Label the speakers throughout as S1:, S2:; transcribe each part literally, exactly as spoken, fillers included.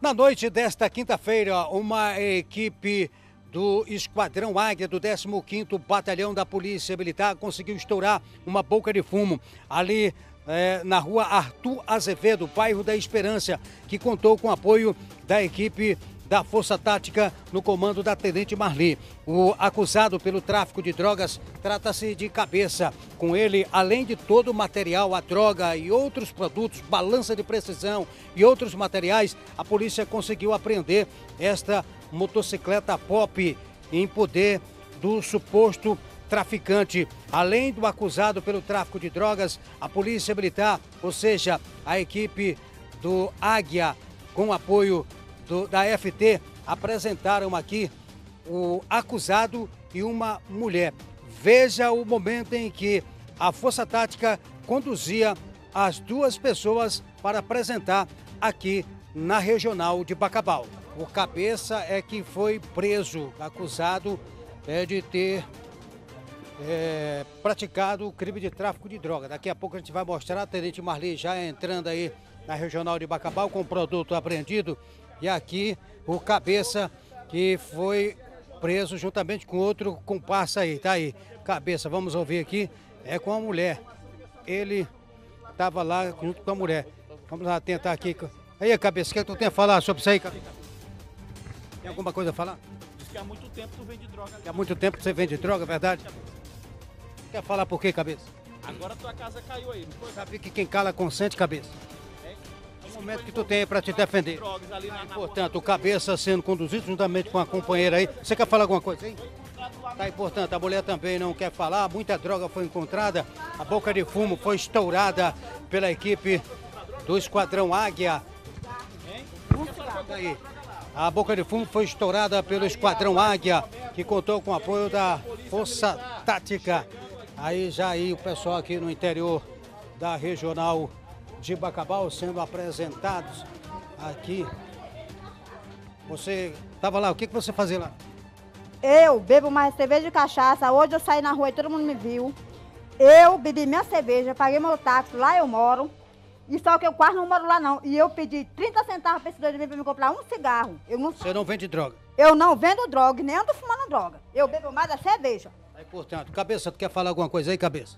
S1: Na noite desta quinta-feira, uma equipe do Esquadrão Águia do décimo quinto Batalhão da Polícia Militar conseguiu estourar uma boca de fumo ali é, na rua Arthur Azevedo, bairro da Esperança, que contou com o apoio da equipe da Força Tática no comando da Tenente Marli. O acusado pelo tráfico de drogas trata-se de Cabeça. Com ele, além de todo o material, a droga e outros produtos, balança de precisão e outros materiais, a polícia conseguiu apreender esta motocicleta Pop em poder do suposto traficante. Além do acusado pelo tráfico de drogas, a Polícia Militar, ou seja, a equipe do Águia, com apoio Do, da F T, apresentaram aqui o acusado e uma mulher. Veja o momento em que a Força Tática conduzia as duas pessoas para apresentar aqui na Regional de Bacabal. O Cabeça é que foi preso, acusado é, de ter é, praticado o crime de tráfico de droga. Daqui a pouco a gente vai mostrar a Tenente Marli já entrando aí na Regional de Bacabal com o produto apreendido. E aqui o Cabeça, que foi preso juntamente com outro comparsa aí, tá aí. Cabeça, vamos ouvir aqui, é com a mulher. Ele estava lá junto com a mulher. Vamos lá tentar aqui. Aí, Cabeça, o que tu tem a falar sobre isso aí, Cabeça? Tem alguma coisa a falar?
S2: Diz que há muito tempo tu vende droga.
S1: Que há muito tempo você vende droga, é verdade? Quer falar por quê, Cabeça?
S2: Agora tua casa caiu aí, não foi?
S1: Sabe que quem cala consente, Cabeça. O momento que tu tem aí para te defender. Portanto, o Cabeça sendo conduzido juntamente com a companheira aí. Você quer falar alguma coisa aí? Tá, e portanto, a mulher também não quer falar. Muita droga foi encontrada. A boca de fumo foi estourada pela equipe do Esquadrão Águia. Aí. A boca de fumo foi estourada pelo Esquadrão Águia, que contou com o apoio da Força Tática. Aí já aí o pessoal aqui no interior da Regional de Bacabal sendo apresentados aqui. Você estava lá, o que, que você fazia lá?
S3: Eu bebo mais cerveja e cachaça. Hoje eu saí na rua e todo mundo me viu. Eu bebi minha cerveja, paguei meu táxi, lá eu moro. E só que eu quase não moro lá não. E eu pedi trinta centavos para esse doido para me comprar um cigarro. Eu não...
S1: Você não vende droga?
S3: Eu não vendo droga, nem ando fumando droga. Eu bebo mais a cerveja.
S1: Aí, portanto, Cabeça, tu quer falar alguma coisa aí, Cabeça?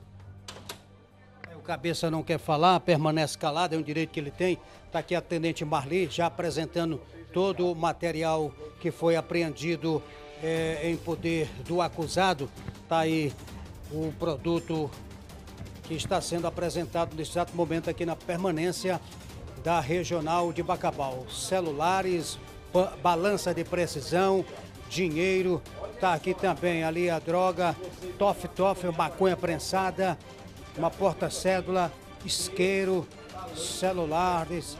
S1: Cabeça não quer falar, permanece calado, é um direito que ele tem. Está aqui a Tenente Marli já apresentando todo o material que foi apreendido é, em poder do acusado. Está aí o produto que está sendo apresentado nesse exato momento aqui na permanência da Regional de Bacabal. Celulares, balança de precisão, dinheiro, está aqui também ali a droga, tof-tof, maconha prensada, uma porta-cédula, isqueiro, celulares,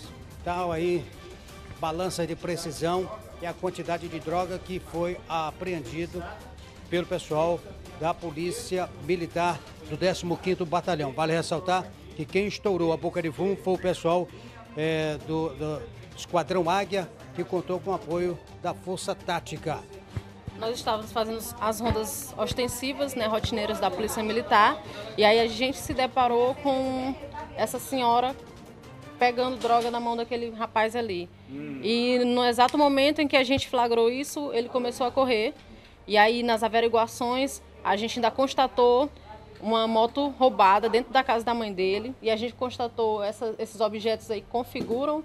S1: tal aí, balança de precisão e a quantidade de droga que foi apreendido pelo pessoal da Polícia Militar do décimo quinto Batalhão. Vale ressaltar que quem estourou a boca de fumo foi o pessoal é, do, do Esquadrão Águia, que contou com o apoio da Força Tática.
S4: Nós estávamos fazendo as rondas ostensivas, né, rotineiras da Polícia Militar, e aí a gente se deparou com essa senhora pegando droga na mão daquele rapaz ali. Hum. E no exato momento em que a gente flagrou isso, ele começou a correr. E aí nas averiguações a gente ainda constatou uma moto roubada dentro da casa da mãe dele, e a gente constatou essa, esses objetos aí que configuram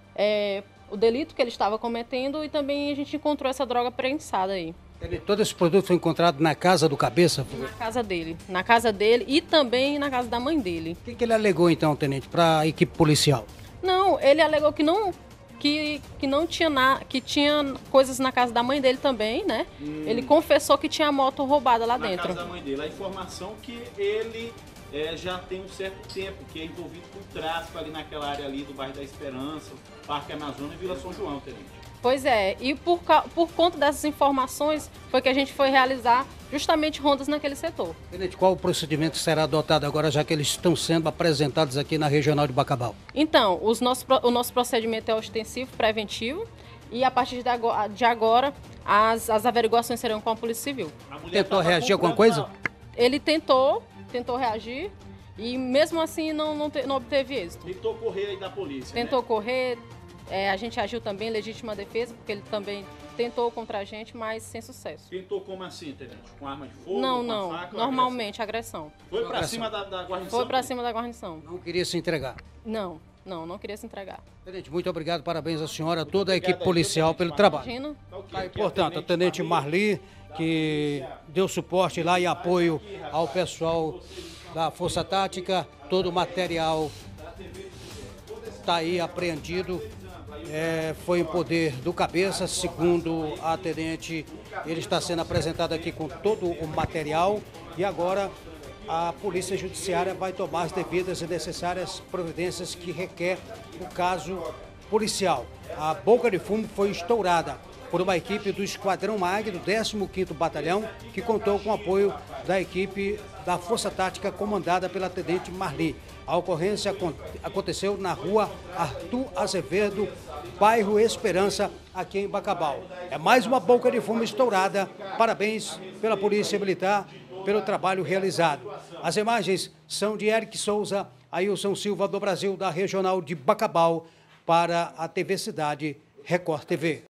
S4: é, o delito que ele estava cometendo, e também a gente encontrou essa droga prensada aí.
S1: Todo esse produto foi encontrado na casa do Cabeça?
S4: Na casa dele. Na casa dele e também na casa da mãe dele.
S1: O que, que ele alegou então, tenente, para a equipe policial?
S4: Não, ele alegou que não, que, que não tinha na, que tinha coisas na casa da mãe dele também, né? Hum. Ele confessou que tinha moto roubada lá
S2: na
S4: dentro.
S2: Na casa da mãe dele. A informação que ele é, já tem um certo tempo, que é envolvido com tráfico ali naquela área ali do bairro da Esperança, Parque Amazônia e Vila São João, tenente.
S4: Pois é, e por, por conta dessas informações foi que a gente foi realizar justamente rondas naquele setor.
S1: Tenente, qual o procedimento será adotado agora, já que eles estão sendo apresentados aqui na Regional de Bacabal?
S4: Então, os nosso, o nosso procedimento é ostensivo, preventivo, e a partir de agora, de agora as, as averiguações serão com a Polícia Civil.
S1: A Tentou reagir a alguma coisa?
S4: Ele tentou, tentou reagir, e mesmo assim não, não, te, não obteve êxito.
S2: Tentou correr aí da polícia,
S4: Tentou
S2: né?
S4: correr... É, a gente agiu também em legítima defesa, porque ele também tentou contra a gente, mas sem sucesso.
S2: Tentou como assim, tenente? Com arma de fogo?
S4: Não,
S2: com
S4: não.
S2: faca,
S4: Normalmente, agressão.
S2: Foi pra cima da, da guarnição?
S4: Foi pra cima da guarnição.
S1: Não queria se entregar.
S4: Não, não, não queria se entregar.
S1: Tenente, muito obrigado, parabéns à senhora, a toda a equipe policial pelo trabalho.
S4: Imagina.
S1: Aí, portanto, a Tenente Marli, que deu suporte lá e apoio ao pessoal da Força Tática, todo o material está aí apreendido, é, foi em poder do Cabeça, segundo a Tenente, ele está sendo apresentado aqui com todo o material e agora a Polícia Judiciária vai tomar as devidas e necessárias providências que requer o caso policial. A boca de fumo foi estourada por uma equipe do Esquadrão Águia, do décimo quinto Batalhão, que contou com o apoio da equipe da Força Tática comandada pela Tenente Marli. A ocorrência aconteceu na rua Arthur Azevedo, bairro Esperança, aqui em Bacabal. É mais uma boca de fumo estourada. Parabéns pela Polícia Militar, pelo trabalho realizado. As imagens são de Eric Souza, Ailson Silva do Brasil, da Regional de Bacabal, para a T V Cidade, Record T V.